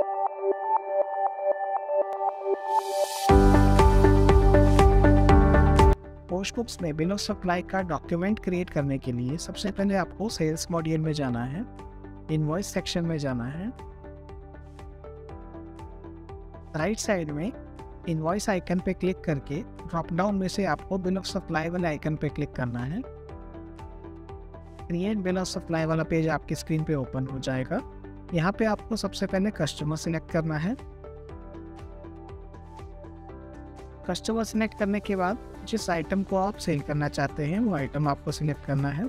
Post books में bill of supply का document create करने के लिए सबसे पहले आपको सेल्स मॉड्यूल में जाना है, इनवॉइस सेक्शन में जाना है। राइट साइड में इनवॉइस आइकन पे क्लिक करके ड्रॉप डाउन में से आपको बिल ऑफ सप्लाई वाले आइकन पे क्लिक करना है। क्रिएट बिल ऑफ सप्लाई वाला पेज आपकी स्क्रीन पे ओपन हो जाएगा। यहाँ पे आपको सबसे पहले कस्टमर सिलेक्ट करना है। कस्टमर सिलेक्ट करने के बाद जिस आइटम को आप सेल करना चाहते हैं वो आइटम आपको सिलेक्ट करना है।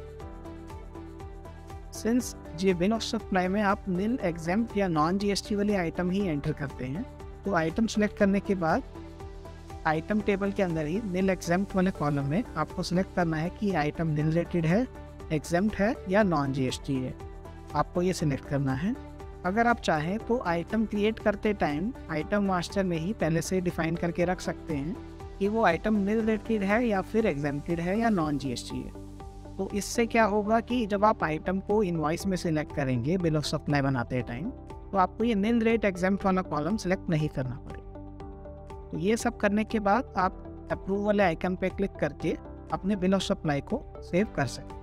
सिंस ये बिल ऑफ सप्लाई में आप नील एग्जेम्प्ट या नॉन जीएसटी वाले आइटम ही एंटर करते हैं, तो आइटम सिलेक्ट करने के बाद आइटम टेबल के अंदर ही नील एग्जेम्प्ट वाले कॉलम में आपको सिलेक्ट करना है कि आइटम नील रेटेड है, एग्जेम्प्ट है या नॉन जीएसटी है। आपको ये सिलेक्ट करना है। अगर आप चाहें तो आइटम क्रिएट करते टाइम आइटम मास्टर में ही पहले से डिफाइन करके रख सकते हैं कि वो आइटम नील रेटेड है या फिर एग्जेम्प्टेड है या नॉन जीएसटी है। तो इससे क्या होगा कि जब आप आइटम को इनवॉइस में सिलेक्ट करेंगे बिल ऑफ सप्लाई बनाते टाइम, तो आपको ये नील रेट एग्जेम्प्ट वाला कॉलम सिलेक्ट नहीं करना पड़ेगा। तो ये सब करने के बाद आप अप्रूव वाले आइकन पे क्लिक करके अपने बिल ऑफ सप्लाई को सेव कर सकते हैं।